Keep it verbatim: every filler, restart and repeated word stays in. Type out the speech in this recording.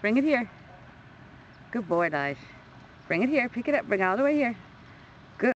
Bring it here. Good boy, Lige. Bring it here. Pick it up. Bring it all the way here.